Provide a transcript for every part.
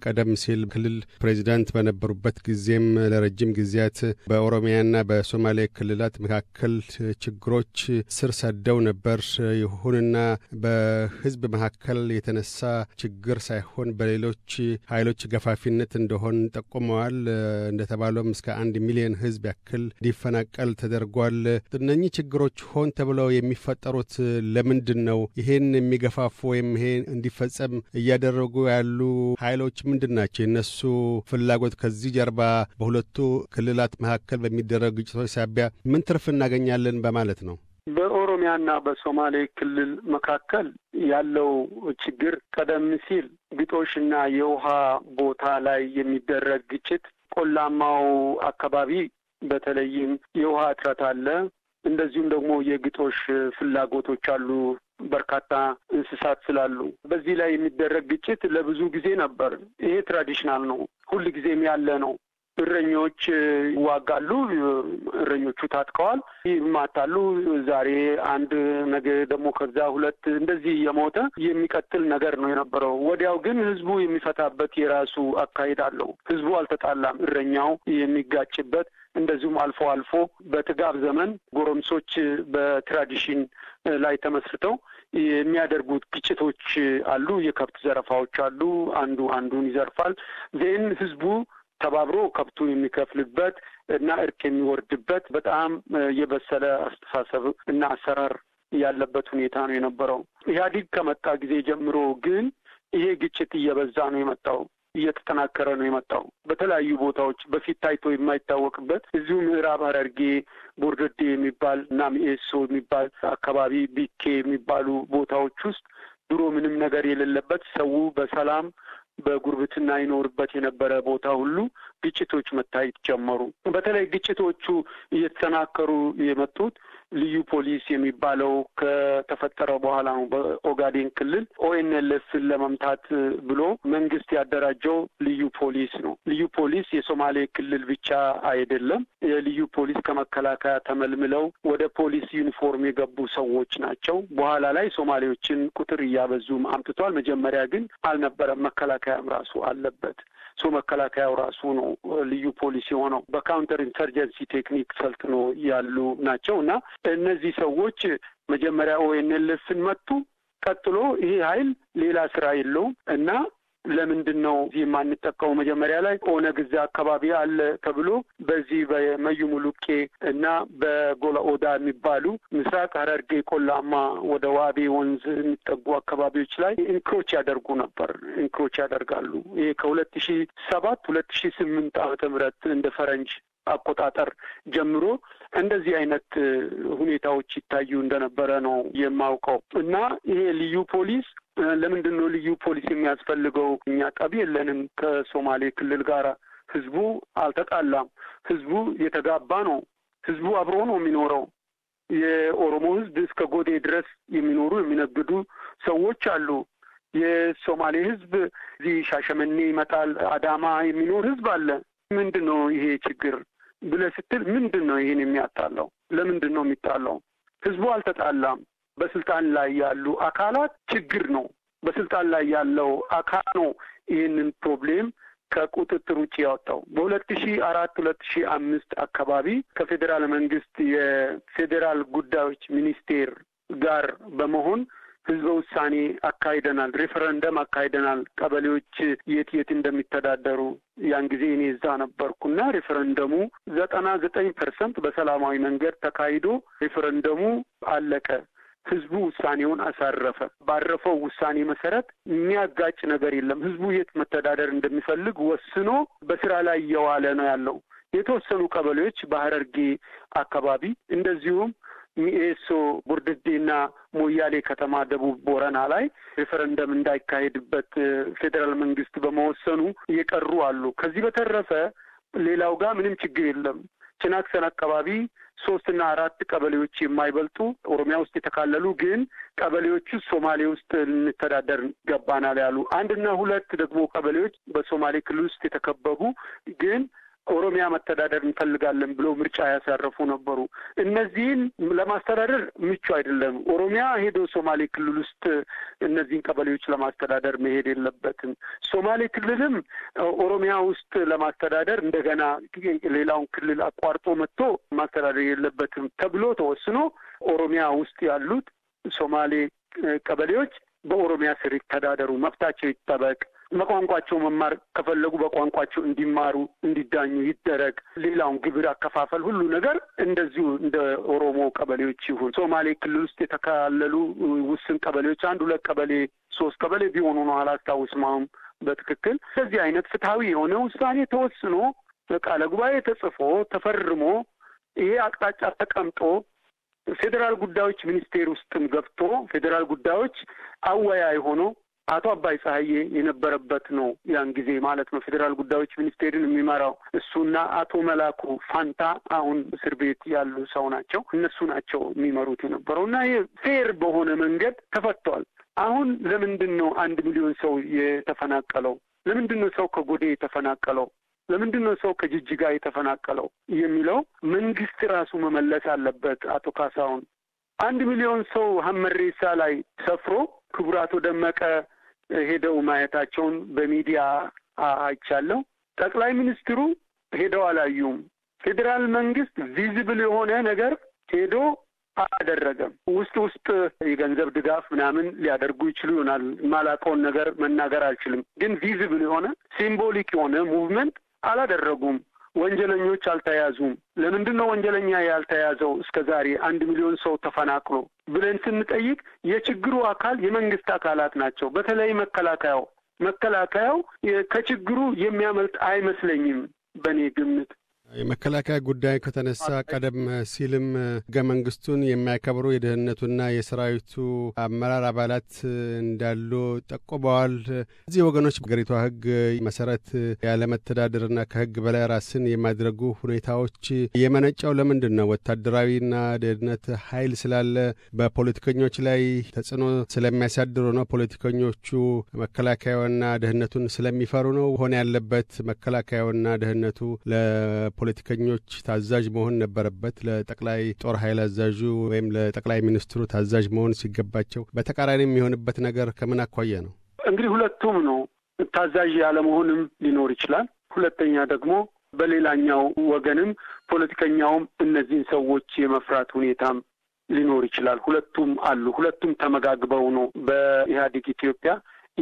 ቀደም ሲል ክልል ፕሬዚዳንት በነበሩበት ጊዜም ለረጅም ጊዜያት በኦሮሚያና በሶማሌ ክልላት መካከል ችግሮች ስር ሰደው ነበር። ይሁንና በህዝብ መካከል የተነሳ ችግር ሳይሆን በሌሎች ኃይሎች ገፋፊነት እንደሆን ጠቁመዋል። እንደተባለውም እስከ 1 ሚሊዮን ህዝብ ያክል እንዲፈናቀል ተደርጓል። እነኚህ ችግሮች ሆን ተብለው የሚፈጠሩት ለምንድን ነው? ይሄን የሚገፋፉ ወይም ይሄን እንዲፈጸም እያደረጉ ያሉ ኃይሎች ምንድን ናቸው? እነሱ ፍላጎት ከዚህ ጀርባ በሁለቱ ክልላት መካከል በሚደረጉ ግጭቶች ሳቢያ ምን ትርፍ እናገኛለን በማለት ነው? በኦሮሚያና በሶማሌ ክልል መካከል ያለው ችግር ቀደም ሲል ግጦሽና የውሃ ቦታ ላይ የሚደረግ ግጭት፣ ቆላማው አካባቢ በተለይም የውሃ እጥረት አለ። እንደዚሁም ደግሞ የግጦሽ ፍላጎቶች አሉ። በርካታ እንስሳት ስላሉ በዚህ ላይ የሚደረግ ግጭት ለብዙ ጊዜ ነበር። ይሄ ትራዲሽናል ነው፣ ሁል ጊዜም ያለ ነው። እረኞች ይዋጋሉ፣ እረኞቹ ታጥቀዋል፣ ይማታሉ። ዛሬ አንድ ነገ ደግሞ ከዛ ሁለት እንደዚህ የሞተ የሚቀጥል ነገር ነው የነበረው። ወዲያው ግን ህዝቡ የሚፈታበት የራሱ አካሄድ አለው። ህዝቡ አልተጣላም። እረኛው የሚጋጭበት እንደዚሁም አልፎ አልፎ በጥጋብ ዘመን ጎረምሶች በትራዲሽን ላይ ተመስርተው የሚያደርጉት ግጭቶች አሉ። የከብት ዘረፋዎች አሉ። አንዱ አንዱን ይዘርፋል። ዜን ህዝቡ ተባብሮ ከብቱን የሚከፍልበት እና እርቅ የሚወርድበት በጣም የበሰለ አስተሳሰብ እና አሰራር ያለበት ሁኔታ ነው የነበረው። ኢህአዴግ ከመጣ ጊዜ ጀምሮ ግን ይሄ ግጭት እየበዛ ነው የመጣው፣ እየተጠናከረ ነው የመጣው። በተለያዩ ቦታዎች በፊት ታይቶ የማይታወቅበት እዚሁ ምዕራብ ሐረርጌ ቦርደዴ የሚባል እና ሚኤሶ የሚባል አካባቢ፣ ቢኬ የሚባሉ ቦታዎች ውስጥ ድሮ ምንም ነገር የሌለበት ሰው በሰላም በጉርብትና ይኖርበት የነበረ ቦታ ሁሉ ግጭቶች መታየት ጀመሩ። በተለይ ግጭቶቹ እየተጠናከሩ የመጡት ልዩ ፖሊስ የሚባለው ከተፈጠረ በኋላ ነው። በኦጋዴን ክልል ኦኤንኤልኤፍን ለመምታት ብሎ መንግስት ያደራጀው ልዩ ፖሊስ ነው። ልዩ ፖሊስ የሶማሌ ክልል ብቻ አይደለም። የልዩ ፖሊስ ከመከላከያ ተመልምለው ወደ ፖሊስ ዩኒፎርም የገቡ ሰዎች ናቸው። በኋላ ላይ ሶማሌዎችን ቁጥር እያበዙም አምጥቷል። መጀመሪያ ግን አልነበረም። መከላከያም ራሱ አለበት። መከላከያው ራሱ ነው ልዩ ፖሊስ የሆነው። በካውንተር ኢንሰርጀንሲ ቴክኒክ ሰልጥኖ ያሉ ናቸው እና እነዚህ ሰዎች መጀመሪያ ኦኤንኤልኤፍን መቱ። ቀጥሎ ይሄ ኃይል ሌላ ስራ የለውም እና ለምንድን ነው የማንጠቀው? መጀመሪያ ላይ ኦነግ እዛ አካባቢ አለ ተብሎ በዚህ በመዩ ሙሉቄ እና በጎላ ኦዳ የሚባሉ ምስራቅ ሐረርጌ ቆላማ ወደ ዋቤ ወንዝ የሚጠጉ አካባቢዎች ላይ ኢንክሮች ያደርጉ ነበር። ኢንክሮች ያደርጋሉ። ይሄ ከ2007 2008 ዓመተ ምህረት እንደ ፈረንጅ አቆጣጠር ጀምሮ እንደዚህ አይነት ሁኔታዎች ይታዩ እንደነበረ ነው የማውቀው እና ይሄ ልዩ ፖሊስ ለምንድን ነው ልዩ ፖሊስ የሚያስፈልገው? እኛ ጠብ የለንም ከሶማሌ ክልል ጋር። ህዝቡ አልተጣላም። ህዝቡ የተጋባ ነው። ህዝቡ አብሮ ነው የሚኖረው። የኦሮሞ ህዝብ እስከ ጎዴ ድረስ የሚኖሩ የሚነግዱ ሰዎች አሉ። የሶማሌ ህዝብ እዚህ ሻሸመኔ ይመጣል፣ አዳማ የሚኖር ህዝብ አለ። ምንድን ነው ይሄ ችግር ብለህ ስትል ምንድን ነው ይሄን የሚያጣላው? ለምንድን ነው የሚጣላው? ህዝቡ አልተጣላም። በስልጣን ላይ ያሉ አካላት ችግር ነው። በስልጣን ላይ ያለው አካል ነው ይህንን ፕሮብሌም ከቁጥጥር ውጭ ያወጣው። በ2004 2005 አካባቢ ከፌዴራል መንግስት የፌዴራል ጉዳዮች ሚኒስቴር ጋር በመሆን ህዝበ ውሳኔ አካሂደናል፣ ሬፈረንደም አካሂደናል። ቀበሌዎች የት እንደሚተዳደሩ ያን ጊዜ እኔ እዛ ነበርኩና ሬፈረንደሙ 99% በሰላማዊ መንገድ ተካሂዶ ሬፈረንደሙ አለቀ። ህዝቡ ውሳኔውን አሳረፈ። ባረፈው ውሳኔ መሰረት የሚያጋጭ ነገር የለም። ህዝቡ የት መተዳደር እንደሚፈልግ ወስኖ በስራ ላይ እየዋለ ነው ያለው። የተወሰኑ ቀበሌዎች በሐረርጌ አካባቢ እንደዚሁም ሚኤሶ ቦርደዴና ሞያሌ ከተማ ደቡብ ቦረና ላይ ሬፈረንደም እንዳይካሄድበት ፌዴራል መንግስት በመወሰኑ እየቀሩ አሉ። ከዚህ በተረፈ ሌላው ጋር ምንም ችግር የለም። ጭናክሰን አካባቢ 3 እና 4 ቀበሌዎች የማይበልጡ ኦሮሚያ ውስጥ የተካለሉ ግን ቀበሌዎቹ ሶማሌ ውስጥ ልንተዳደር ገባናል ያሉ 1 እና 2 ደግሞ ቀበሌዎች በሶማሌ ክልል ውስጥ የተከበቡ ግን ኦሮሚያ መተዳደር እንፈልጋለን ብሎ ምርጫ ያሳረፉ ነበሩ። እነዚህን ለማስተዳደር ምቹ አይደለም። ኦሮሚያ ሄዶ ሶማሌ ክልል ውስጥ እነዚህን ቀበሌዎች ለማስተዳደር መሄድ የለበትም። ሶማሌ ክልልም ኦሮሚያ ውስጥ ለማስተዳደር እንደገና ሌላውን ክልል አቋርጦ መጥቶ ማስተዳደር የለበትም ተብሎ ተወስኖ ኦሮሚያ ውስጥ ያሉት ሶማሌ ቀበሌዎች በኦሮሚያ ስር ይተዳደሩ፣ መብታቸው ይጠበቅ፣ በቋንቋቸው መማር ከፈለጉ በቋንቋቸው እንዲማሩ እንዲዳኙ ይደረግ። ሌላውን ግብር አከፋፈል ሁሉ ነገር እንደዚሁ እንደ ኦሮሞ ቀበሌዎች ይሁን። ሶማሌ ክልል ውስጥ የተካለሉ ውስን ቀበሌዎች 1-2 ቀበሌ 3 ቀበሌ ቢሆኑ ነው አላስታውስም አሁን በትክክል። ስለዚህ አይነት ፍትሐዊ የሆነ ውሳኔ ተወስኖ በቃለ ጉባኤ ተጽፎ ተፈርሞ ይሄ አቅጣጫ ተቀምጦ ፌዴራል ጉዳዮች ሚኒስቴር ውስጥም ገብቶ ፌዴራል ጉዳዮች አወያይ ሆኖ አቶ አባይ ፀሐዬ የነበረበት ነው ያን ጊዜ ማለት ነው። ፌዴራል ጉዳዮች ሚኒስቴርን የሚመራው እሱና አቶ መላኩ ፋንታ አሁን እስር ቤት ያሉ ሰው ናቸው። እነሱ ናቸው የሚመሩት የነበረው እና ይሄ ፌር በሆነ መንገድ ተፈቷል። አሁን ለምንድን ነው 1 ሚሊዮን ሰው የተፈናቀለው? ለምንድን ነው ሰው ከጎዴ የተፈናቀለው? ለምንድን ነው ሰው ከጅጅጋ የተፈናቀለው የሚለው መንግስት ራሱ መመለስ አለበት። አቶ ካሳሁን 1 ሚሊዮን ሰው ሀመሬሳ ላይ ሰፍሮ ክቡር አቶ ደመቀ ሄደው ማየታቸውን በሚዲያ አይቻለሁ። ጠቅላይ ሚኒስትሩ ሄደው አላዩም። ፌዴራል መንግስት ቪዚብል የሆነ ነገር ሄዶ አላደረገም። ውስጥ የገንዘብ ድጋፍ ምናምን ሊያደርጉ ይችሉ ይሆናል። ማላውቀውን ነገር መናገር አልችልም። ግን ቪዚብል የሆነ ሲምቦሊክ የሆነ ሙቭመንት አላደረጉም። ወንጀለኞች አልተያዙም። ለምንድን ነው ወንጀለኛ ያልተያዘው እስከ ዛሬ 1 ሚሊዮን ሰው ተፈናቅሎ ብለን ስንጠይቅ የችግሩ አካል የመንግስት አካላት ናቸው። በተለይ መከላከያው ከችግሩ የሚያመልጥ አይመስለኝም በእኔ ግምት። የመከላከያ ጉዳይ ከተነሳ ቀደም ሲልም ሕገ መንግስቱን የሚያከብሩ የደህንነቱና የሰራዊቱ አመራር አባላት እንዳሉ ጠቁመዋል። እዚህ ወገኖች በአገሪቷ ሕግ መሰረት ያለመተዳደርና ከሕግ በላይ ራስን የማድረጉ ሁኔታዎች የመነጫው ለምንድን ነው? ወታደራዊና ደህንነት ኃይል ስላለ በፖለቲከኞች ላይ ተጽዕኖ ስለሚያሳድሩ ነው? ፖለቲከኞቹ መከላከያውና ደህንነቱን ስለሚፈሩ ነው? ሆነ ያለበት መከላከያውና ደህንነቱ ፖለቲከኞች ታዛዥ መሆን ነበረበት። ለጠቅላይ ጦር ኃይል አዛዡ ወይም ለጠቅላይ ሚኒስትሩ ታዛዥ መሆን ሲገባቸው በተቃራኒ የሚሆንበት ነገር ከምን አኳያ ነው? እንግዲህ ሁለቱም ነው። ታዛዥ ያለመሆንም ሊኖር ይችላል። ሁለተኛ ደግሞ በሌላኛው ወገንም ፖለቲከኛውም እነዚህን ሰዎች የመፍራት ሁኔታም ሊኖር ይችላል። ሁለቱም አሉ። ሁለቱም ተመጋግበው ነው በኢህአዴግ ኢትዮጵያ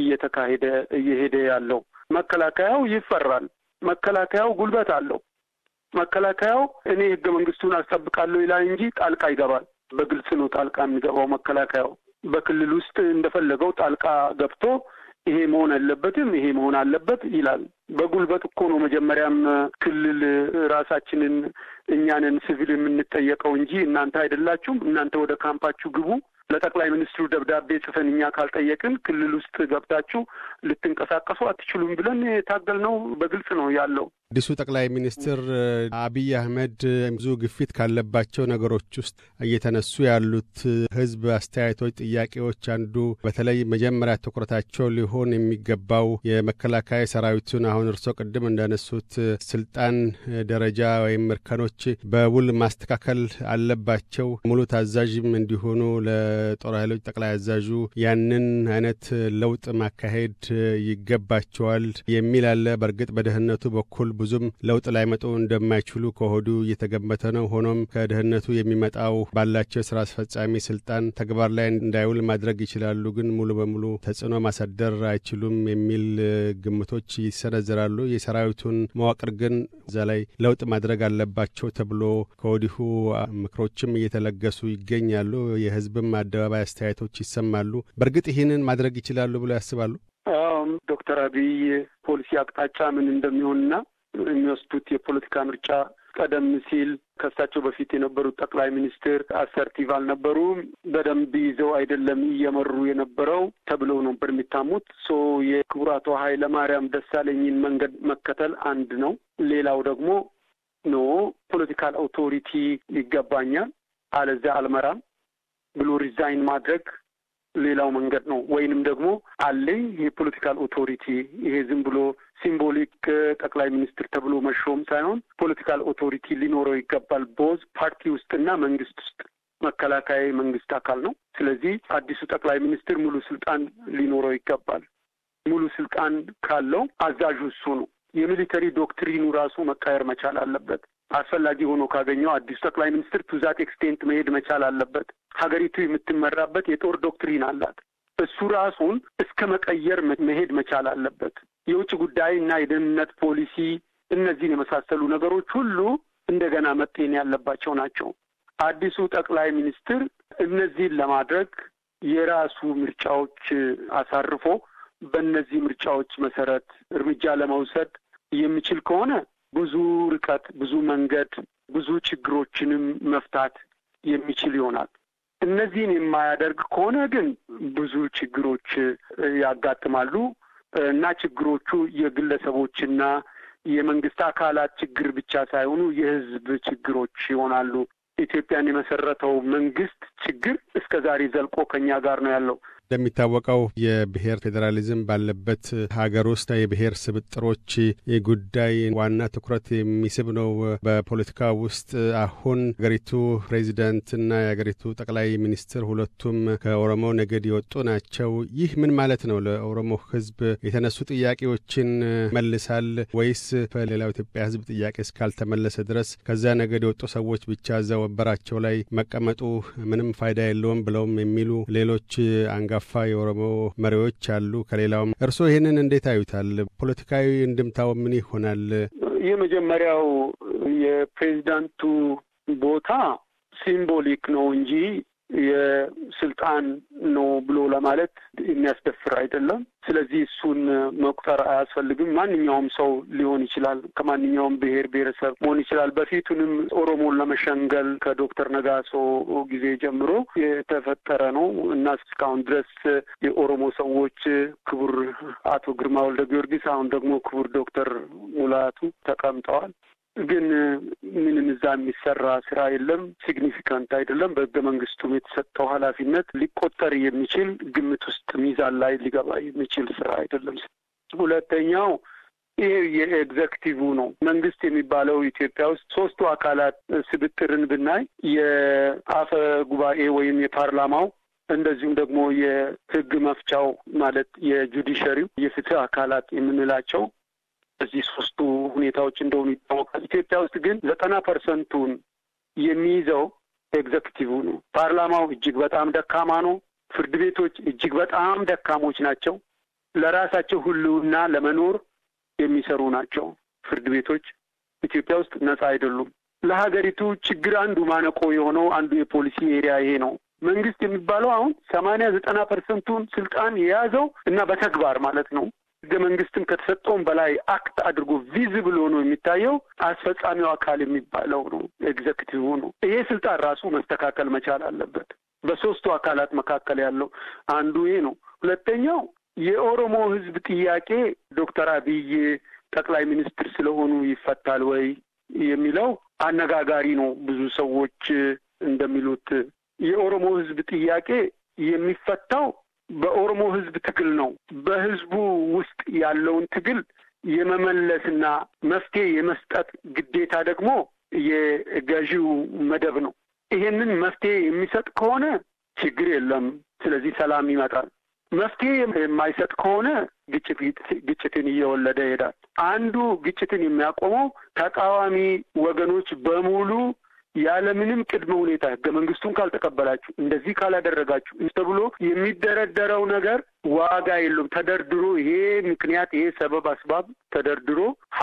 እየሄደ ያለው። መከላከያው ይፈራል። መከላከያው ጉልበት አለው። መከላከያው እኔ ሕገ መንግስቱን አስጠብቃለሁ ይላል እንጂ ጣልቃ ይገባል። በግልጽ ነው ጣልቃ የሚገባው መከላከያው። በክልል ውስጥ እንደፈለገው ጣልቃ ገብቶ ይሄ መሆን አለበትም ይሄ መሆን አለበት ይላል። በጉልበት እኮ ነው መጀመሪያም ክልል ራሳችንን እኛንን ሲቪል የምንጠየቀው እንጂ እናንተ አይደላችሁም፣ እናንተ ወደ ካምፓችሁ ግቡ፣ ለጠቅላይ ሚኒስትሩ ደብዳቤ ጽፈን እኛ ካልጠየቅን ክልል ውስጥ ገብታችሁ ልትንቀሳቀሱ አትችሉም ብለን የታገልነው በግልጽ ነው ያለው። አዲሱ ጠቅላይ ሚኒስትር አብይ አህመድ ብዙ ግፊት ካለባቸው ነገሮች ውስጥ እየተነሱ ያሉት ህዝብ አስተያየቶች፣ ጥያቄዎች አንዱ በተለይ መጀመሪያ ትኩረታቸው ሊሆን የሚገባው የመከላከያ ሰራዊቱን አሁን እርስዎ ቅድም እንዳነሱት ስልጣን ደረጃ ወይም እርከኖች በውል ማስተካከል አለባቸው። ሙሉ ታዛዥም እንዲሆኑ ለጦር ኃይሎች ጠቅላይ አዛዡ ያንን አይነት ለውጥ ማካሄድ ይገባቸዋል የሚል አለ። በእርግጥ በደህንነቱ በኩል ብዙም ለውጥ ላይመጡ እንደማይችሉ ከሆዱ እየተገመተ ነው። ሆኖም ከደህንነቱ የሚመጣው ባላቸው ስራ አስፈጻሚ ስልጣን ተግባር ላይ እንዳይውል ማድረግ ይችላሉ፣ ግን ሙሉ በሙሉ ተጽዕኖ ማሳደር አይችሉም የሚል ግምቶች ይሰነዘራሉ። የሰራዊቱን መዋቅር ግን እዛ ላይ ለውጥ ማድረግ አለባቸው ተብሎ ከወዲሁ ምክሮችም እየተለገሱ ይገኛሉ። የህዝብም አደባባይ አስተያየቶች ይሰማሉ። በእርግጥ ይህንን ማድረግ ይችላሉ ብለው ያስባሉ? ዶክተር አብይ ፖሊሲ አቅጣጫ ምን እንደሚሆንና የሚወስዱት የፖለቲካ ምርጫ ቀደም ሲል ከሳቸው በፊት የነበሩት ጠቅላይ ሚኒስትር አሰርቲቭ አልነበሩም፣ በደንብ ይዘው አይደለም እየመሩ የነበረው ተብለው ነበር የሚታሙት። የክቡር አቶ ኃይለ ማርያም ደሳለኝን መንገድ መከተል አንድ ነው። ሌላው ደግሞ ፖለቲካል አውቶሪቲ ይገባኛል አለዚያ አልመራም ብሎ ሪዛይን ማድረግ ሌላው መንገድ ነው። ወይንም ደግሞ አለኝ የፖለቲካል ኦቶሪቲ ይሄ ዝም ብሎ ሲምቦሊክ ጠቅላይ ሚኒስትር ተብሎ መሾም ሳይሆን ፖለቲካል ኦቶሪቲ ሊኖረው ይገባል። ቦዝ ፓርቲ ውስጥና መንግስት ውስጥ መከላከያ መንግስት አካል ነው። ስለዚህ አዲሱ ጠቅላይ ሚኒስትር ሙሉ ስልጣን ሊኖረው ይገባል። ሙሉ ስልጣን ካለው አዛዡ እሱ ነው። የሚሊተሪ ዶክትሪኑ ራሱ መቃየር መቻል አለበት። አስፈላጊ ሆኖ ካገኘው አዲሱ ጠቅላይ ሚኒስትር ቱ ዛት ኤክስቴንት መሄድ መቻል አለበት። ሀገሪቱ የምትመራበት የጦር ዶክትሪን አላት። እሱ ራሱን እስከ መቀየር መሄድ መቻል አለበት። የውጭ ጉዳይ እና የደህንነት ፖሊሲ እነዚህን የመሳሰሉ ነገሮች ሁሉ እንደገና መጤን ያለባቸው ናቸው። አዲሱ ጠቅላይ ሚኒስትር እነዚህን ለማድረግ የራሱ ምርጫዎች አሳርፎ በእነዚህ ምርጫዎች መሰረት እርምጃ ለመውሰድ የሚችል ከሆነ ብዙ ርቀት፣ ብዙ መንገድ፣ ብዙ ችግሮችንም መፍታት የሚችል ይሆናል። እነዚህን የማያደርግ ከሆነ ግን ብዙ ችግሮች ያጋጥማሉ እና ችግሮቹ የግለሰቦችና የመንግስት አካላት ችግር ብቻ ሳይሆኑ የህዝብ ችግሮች ይሆናሉ። ኢትዮጵያን የመሰረተው መንግስት ችግር እስከዛሬ ዘልቆ ከኛ ጋር ነው ያለው። እንደሚታወቀው የብሔር ፌዴራሊዝም ባለበት ሀገር ውስጥ የብሔር ስብጥሮች ጉዳይ ዋና ትኩረት የሚስብ ነው። በፖለቲካ ውስጥ አሁን ሀገሪቱ ፕሬዚዳንትና የሀገሪቱ ጠቅላይ ሚኒስትር ሁለቱም ከኦሮሞ ነገድ የወጡ ናቸው። ይህ ምን ማለት ነው? ለኦሮሞ ህዝብ የተነሱ ጥያቄዎችን መልሳል ወይስ በሌላው ኢትዮጵያ ህዝብ ጥያቄ እስካልተመለሰ ድረስ ከዛ ነገድ የወጡ ሰዎች ብቻ እዛ ወንበራቸው ላይ መቀመጡ ምንም ፋይዳ የለውም ብለውም የሚሉ ሌሎች አንጋ የኦሮሞ መሪዎች አሉ ከሌላውም። እርስዎ ይህንን እንዴት አዩታል? ፖለቲካዊ እንድምታው ምን ይሆናል? የመጀመሪያው የፕሬዚዳንቱ ቦታ ሲምቦሊክ ነው እንጂ የስልጣን ነው ብሎ ለማለት የሚያስደፍር አይደለም። ስለዚህ እሱን መቁጠር አያስፈልግም። ማንኛውም ሰው ሊሆን ይችላል። ከማንኛውም ብሔር ብሔረሰብ መሆን ይችላል። በፊቱንም ኦሮሞን ለመሸንገል ከዶክተር ነጋሶ ጊዜ ጀምሮ የተፈጠረ ነው እና እስካሁን ድረስ የኦሮሞ ሰዎች ክቡር አቶ ግርማ ወልደ ጊዮርጊስ፣ አሁን ደግሞ ክቡር ዶክተር ሙላቱ ተቀምጠዋል። ግን ምንም እዛ የሚሰራ ስራ የለም። ሲግኒፊካንት አይደለም። በህገ መንግስቱም የተሰጠው ኃላፊነት ሊቆጠር የሚችል ግምት ውስጥ ሚዛን ላይ ሊገባ የሚችል ስራ አይደለም። ሁለተኛው ይሄ የኤግዜክቲቭ ነው። መንግስት የሚባለው ኢትዮጵያ ውስጥ ሶስቱ አካላት ስብጥርን ብናይ የአፈ ጉባኤ ወይም የፓርላማው፣ እንደዚሁም ደግሞ የህግ መፍቻው ማለት የጁዲሸሪው የፍትህ አካላት የምንላቸው እዚህ ሶስቱ ሁኔታዎች እንደሆኑ ይታወቃል። ኢትዮጵያ ውስጥ ግን 90% የሚይዘው ኤግዜክቲቭ ነው። ፓርላማው እጅግ በጣም ደካማ ነው። ፍርድ ቤቶች እጅግ በጣም ደካሞች ናቸው። ለራሳቸው ሁሉና ለመኖር የሚሰሩ ናቸው። ፍርድ ቤቶች ኢትዮጵያ ውስጥ ነጻ አይደሉም። ለሀገሪቱ ችግር አንዱ ማነቆ የሆነው አንዱ የፖሊሲ ኤሪያ ይሄ ነው። መንግስት የሚባለው አሁን 80-90% ስልጣን የያዘው እና በተግባር ማለት ነው ህገ መንግስትም ከተሰጠውም በላይ አክት አድርጎ ቪዚብል ሆኖ የሚታየው አስፈጻሚው አካል የሚባለው ነው፣ ኤግዜክቲቭ ነው። ይሄ ስልጣን ራሱ መስተካከል መቻል አለበት። በሶስቱ አካላት መካከል ያለው አንዱ ይሄ ነው። ሁለተኛው የኦሮሞ ህዝብ ጥያቄ ዶክተር አብይ ጠቅላይ ሚኒስትር ስለሆኑ ይፈታል ወይ የሚለው አነጋጋሪ ነው። ብዙ ሰዎች እንደሚሉት የኦሮሞ ህዝብ ጥያቄ የሚፈታው በኦሮሞ ህዝብ ትግል ነው። በህዝቡ ውስጥ ያለውን ትግል የመመለስና መፍትሄ የመስጠት ግዴታ ደግሞ የገዢው መደብ ነው። ይሄንን መፍትሄ የሚሰጥ ከሆነ ችግር የለም፣ ስለዚህ ሰላም ይመጣል። መፍትሄ የማይሰጥ ከሆነ ግጭትን እየወለደ ይሄዳል። አንዱ ግጭትን የሚያቆመው ተቃዋሚ ወገኖች በሙሉ ያለምንም ቅድመ ሁኔታ ህገ መንግስቱን ካልተቀበላችሁ፣ እንደዚህ ካላደረጋችሁ ተብሎ የሚደረደረው ነገር ዋጋ የለውም። ተደርድሮ ይሄ ምክንያት ይሄ ሰበብ አስባብ ተደርድሮ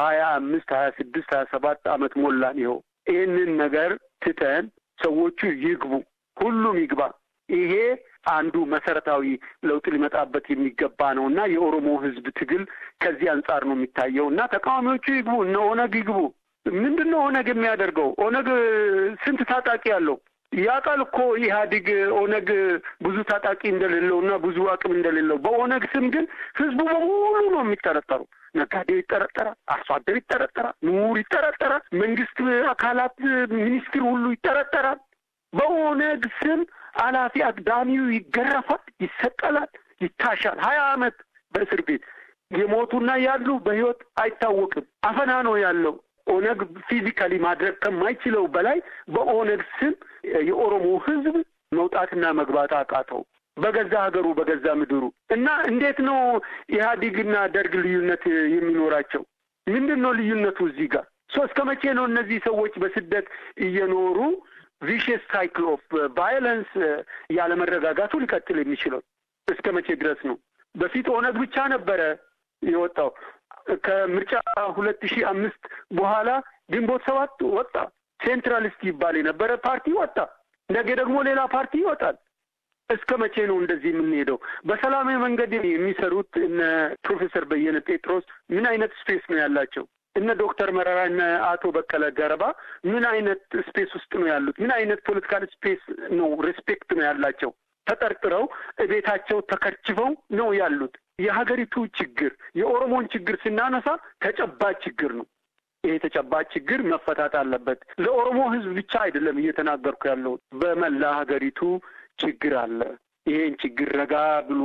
25 26 27 ዓመት ሞላን። ይሄንን ነገር ትተን ሰዎቹ ይግቡ፣ ሁሉም ይግባ። ይሄ አንዱ መሰረታዊ ለውጥ ሊመጣበት የሚገባ ነው እና የኦሮሞ ህዝብ ትግል ከዚህ አንጻር ነው የሚታየው እና ተቃዋሚዎቹ ይግቡ፣ እነ ኦነግ ይግቡ። ምንድነው ኦነግ የሚያደርገው? ኦነግ ስንት ታጣቂ ያለው ያውቃል እኮ ኢህአዴግ። ኦነግ ብዙ ታጣቂ እንደሌለውና ብዙ አቅም እንደሌለው፣ በኦነግ ስም ግን ህዝቡ በሙሉ ነው የሚጠረጠሩ። ነጋዴው ይጠረጠራል፣ አርሶ አደር ይጠረጠራል፣ ምሁር ይጠረጠራል፣ መንግስት አካላት ሚኒስትር ሁሉ ይጠረጠራል። በኦነግ ስም አላፊ አግዳሚው ይገረፋል፣ ይሰቀላል፣ ይታሻል። 20 ዓመት በእስር ቤት የሞቱና ያሉ በህይወት አይታወቅም። አፈና ነው ያለው። ኦነግ ፊዚካሊ ማድረግ ከማይችለው በላይ በኦነግ ስም የኦሮሞ ህዝብ መውጣትና መግባት አቃተው በገዛ ሀገሩ በገዛ ምድሩ። እና እንዴት ነው ኢህአዴግና ደርግ ልዩነት የሚኖራቸው? ምንድነው ልዩነቱ እዚህ ጋር? እስከ መቼ ነው እነዚህ ሰዎች በስደት እየኖሩ ቪሽየስ ሳይክል ኦፍ ቫዮለንስ ያለመረጋጋቱ ሊቀጥል የሚችለው? እስከ መቼ ድረስ ነው? በፊት ኦነግ ብቻ ነበረ የወጣው። ከምርጫ 2005 በኋላ ግንቦት 7 ወጣ። ሴንትራሊስት ይባል የነበረ ፓርቲ ወጣ። ነገ ደግሞ ሌላ ፓርቲ ይወጣል። እስከ መቼ ነው እንደዚህ የምንሄደው? በሰላማዊ መንገድ የሚሰሩት እነ ፕሮፌሰር በየነ ጴጥሮስ ምን አይነት ስፔስ ነው ያላቸው? እነ ዶክተር መረራ እነ አቶ በቀለ ገረባ ምን አይነት ስፔስ ውስጥ ነው ያሉት? ምን አይነት ፖለቲካል ስፔስ ነው ሪስፔክት ነው ያላቸው? ተጠርጥረው ቤታቸው ተከርችፈው ነው ያሉት። የሀገሪቱ ችግር የኦሮሞን ችግር ስናነሳ ተጨባጭ ችግር ነው። ይሄ ተጨባጭ ችግር መፈታት አለበት። ለኦሮሞ ህዝብ ብቻ አይደለም እየተናገርኩ ያለው፣ በመላ ሀገሪቱ ችግር አለ። ይሄን ችግር ረጋ ብሎ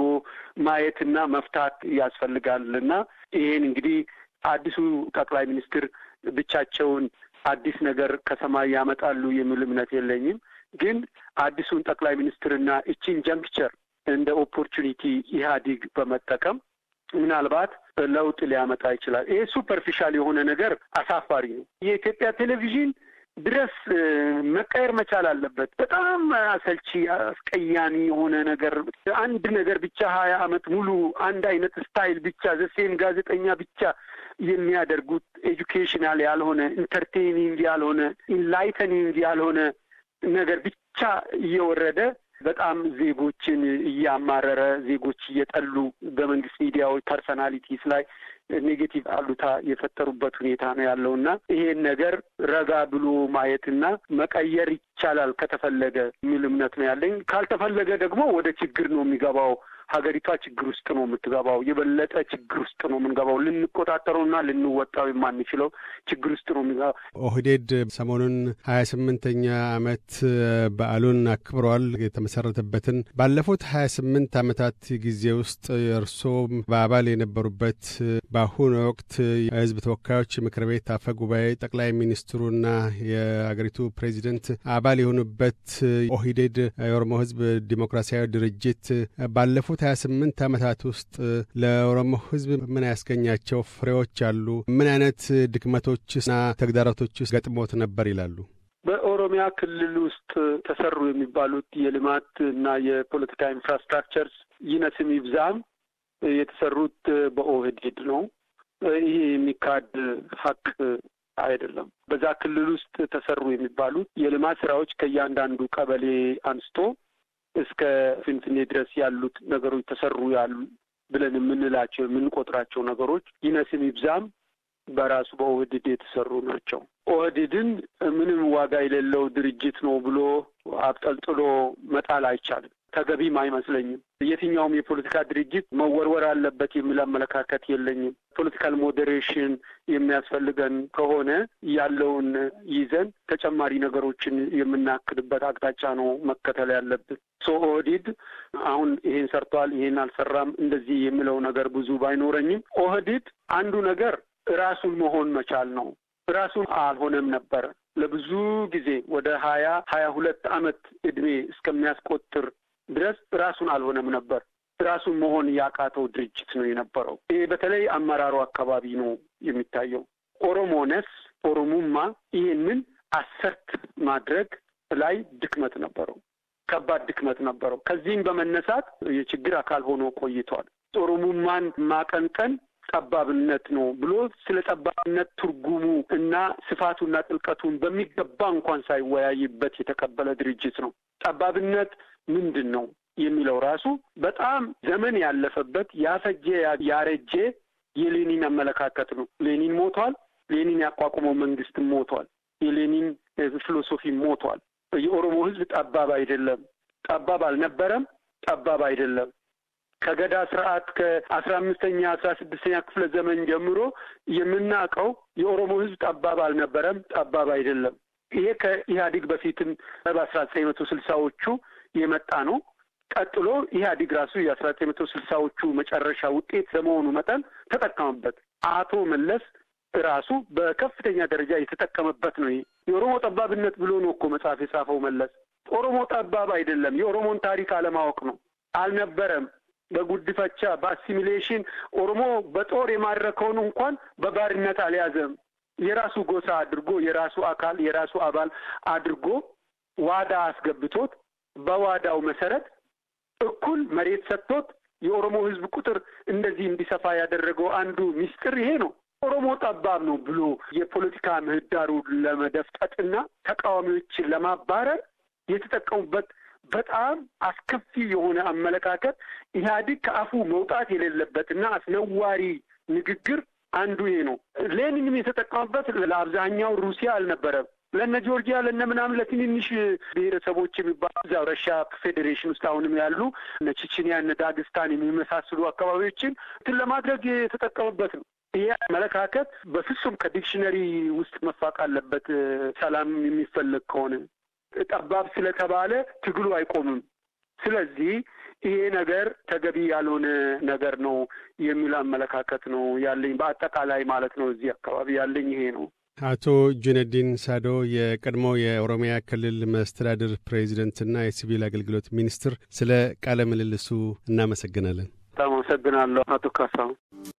ማየትና መፍታት ያስፈልጋልና ይሄን እንግዲህ አዲሱ ጠቅላይ ሚኒስትር ብቻቸውን አዲስ ነገር ከሰማይ ያመጣሉ የሚል እምነት የለኝም። ግን አዲሱን ጠቅላይ ሚኒስትርና እቺን ጀንክቸር እንደ ኦፖርቹኒቲ ኢህአዴግ በመጠቀም ምናልባት ለውጥ ሊያመጣ ይችላል። ይሄ ሱፐርፊሻል የሆነ ነገር አሳፋሪ ነው። የኢትዮጵያ ቴሌቪዥን ድረስ መቀየር መቻል አለበት። በጣም አሰልቺ አስቀያሚ የሆነ ነገር፣ አንድ ነገር ብቻ 20 ዓመት ሙሉ አንድ አይነት ስታይል ብቻ ዘሴም ጋዜጠኛ ብቻ የሚያደርጉት ኤጁኬሽናል ያልሆነ ኢንተርቴይኒንግ ያልሆነ ኢንላይተኒንግ ያልሆነ ነገር ብቻ እየወረደ በጣም ዜጎችን እያማረረ ዜጎች እየጠሉ በመንግስት ሚዲያዎች ፐርሰናሊቲስ ላይ ኔጌቲቭ አሉታ የፈጠሩበት ሁኔታ ነው ያለውና ይሄን ነገር ረጋ ብሎ ማየትና መቀየር ይቻላል ከተፈለገ የሚል እምነት ነው ያለኝ። ካልተፈለገ ደግሞ ወደ ችግር ነው የሚገባው። ሀገሪቷ ችግር ውስጥ ነው የምትገባው። የበለጠ ችግር ውስጥ ነው የምንገባው። ልንቆጣጠረውና ልንወጣው የማንችለው ችግር ውስጥ ነው የሚገባው። ኦህዴድ ሰሞኑን 28ኛ ዓመት በዓሉን አክብረዋል። የተመሰረተበትን ባለፉት 28 ዓመታት ጊዜ ውስጥ እርሶም በአባል የነበሩበት በአሁኑ ወቅት የህዝብ ተወካዮች ምክር ቤት አፈ ጉባኤ፣ ጠቅላይ ሚኒስትሩና የአገሪቱ ፕሬዚደንት አባል የሆኑበት ኦህዴድ የኦሮሞ ህዝብ ዲሞክራሲያዊ ድርጅት ባለፉት 28 ዓመታት ውስጥ ለኦሮሞ ህዝብ ምን ያስገኛቸው ፍሬዎች አሉ? ምን አይነት ድክመቶችና ተግዳሮቶችስ ገጥሞት ነበር ይላሉ? በኦሮሚያ ክልል ውስጥ ተሰሩ የሚባሉት የልማት እና የፖለቲካ ኢንፍራስትራክቸርስ ይነስም ይብዛም የተሰሩት በኦህዴድ ነው። ይሄ የሚካድ ሀቅ አይደለም። በዛ ክልል ውስጥ ተሰሩ የሚባሉት የልማት ስራዎች ከእያንዳንዱ ቀበሌ አንስቶ እስከ ፍንፍኔ ድረስ ያሉት ነገሮች ተሰሩ ያሉ ብለን የምንላቸው የምንቆጥራቸው ነገሮች ይነስም ይብዛም በራሱ በኦህዴድ የተሰሩ ናቸው። ኦህዴድን ምንም ዋጋ የሌለው ድርጅት ነው ብሎ አብጠልጥሎ መጣል አይቻልም። ተገቢም አይመስለኝም። የትኛውም የፖለቲካ ድርጅት መወርወር አለበት የሚል አመለካከት የለኝም። ፖለቲካል ሞዴሬሽን የሚያስፈልገን ከሆነ ያለውን ይዘን ተጨማሪ ነገሮችን የምናክልበት አቅጣጫ ነው መከተል ያለብን። ኦህዴድ አሁን ይሄን ሰርቷል፣ ይሄን አልሰራም እንደዚህ የሚለው ነገር ብዙ ባይኖረኝም ኦህዴድ አንዱ ነገር ራሱን መሆን መቻል ነው። ራሱን አልሆነም ነበር። ለብዙ ጊዜ ወደ 22 ዓመት እድሜ እስከሚያስቆጥር ድረስ ራሱን አልሆነም ነበር። ራሱን መሆን ያቃተው ድርጅት ነው የነበረው። ይሄ በተለይ አመራሩ አካባቢ ነው የሚታየው። ኦሮሞነስ ኦሮሙማ ይሄንን አሰርት ማድረግ ላይ ድክመት ነበረው፣ ከባድ ድክመት ነበረው። ከዚህም በመነሳት የችግር አካል ሆኖ ቆይቷል። ኦሮሙማን ማቀንቀን ጠባብነት ነው ብሎ ስለ ጠባብነት ትርጉሙ እና ስፋቱና ጥልቀቱን በሚገባ እንኳን ሳይወያይበት የተቀበለ ድርጅት ነው። ጠባብነት ምንድን ነው የሚለው ራሱ በጣም ዘመን ያለፈበት ያፈጀ ያረጀ የሌኒን አመለካከት ነው። ሌኒን ሞቷል። ሌኒን ያቋቁመው መንግስት ሞቷል። የሌኒን ፊሎሶፊ ሞቷል። የኦሮሞ ህዝብ ጠባብ አይደለም፣ ጠባብ አልነበረም፣ ጠባብ አይደለም። ከገዳ ስርዓት ከ15ኛ 16ኛ ክፍለ ዘመን ጀምሮ የምናውቀው የኦሮሞ ህዝብ ጠባብ አልነበረም፣ ጠባብ አይደለም። ይሄ ከኢህአዴግ በፊትም በ1960ዎቹ የመጣ ነው። ቀጥሎ ኢህአዴግ ራሱ የ1960ዎቹ መጨረሻ ውጤት ለመሆኑ መጠን ተጠቀመበት። አቶ መለስ ራሱ በከፍተኛ ደረጃ የተጠቀመበት ነው። የኦሮሞ ጠባብነት ብሎ ነው እኮ መጽሐፍ የጻፈው መለስ። ኦሮሞ ጠባብ አይደለም፣ የኦሮሞን ታሪክ አለማወቅ ነው። አልነበረም። በጉድፈቻ በአሲሚሌሽን ኦሮሞ በጦር የማረከውን እንኳን በባርነት አልያዘም። የራሱ ጎሳ አድርጎ የራሱ አካል የራሱ አባል አድርጎ ዋዳ አስገብቶት በዋዳው መሰረት እኩል መሬት ሰጥቶት የኦሮሞ ሕዝብ ቁጥር እንደዚህ እንዲሰፋ ያደረገው አንዱ ሚስጥር ይሄ ነው። ኦሮሞ ጠባብ ነው ብሎ የፖለቲካ ምህዳሩ ለመደፍጠጥና ተቃዋሚዎችን ለማባረር የተጠቀሙበት በጣም አስከፊ የሆነ አመለካከት ኢህአዴግ ከአፉ መውጣት የሌለበትና አስነዋሪ ንግግር አንዱ ይሄ ነው። ሌኒንም የተጠቀመበት ለአብዛኛው ሩሲያ አልነበረም። ለነ ጆርጂያ ለነ ምናምን ለትንንሽ ብሔረሰቦች የሚባሉ እዛው ረሽያ ፌዴሬሽን ውስጥ አሁንም ያሉ እነ ቼቼንያ እነ ዳግስታን የሚመሳሰሉ አካባቢዎችን እንትን ለማድረግ የተጠቀመበት ነው። ይሄ አመለካከት በፍጹም ከዲክሽነሪ ውስጥ መፋቅ አለበት። ሰላም የሚፈልግ ከሆነ ጠባብ ስለተባለ ትግሉ አይቆምም። ስለዚህ ይሄ ነገር ተገቢ ያልሆነ ነገር ነው የሚል አመለካከት ነው ያለኝ በአጠቃላይ ማለት ነው። እዚህ አካባቢ ያለኝ ይሄ ነው። አቶ ጁነዲን ሳዶ የቀድሞ የኦሮሚያ ክልል መስተዳድር ፕሬዚደንትና የሲቪል አገልግሎት ሚኒስትር፣ ስለ ቃለ ምልልሱ እናመሰግናለን። በጣም አመሰግናለሁ አቶ ካሳሁን።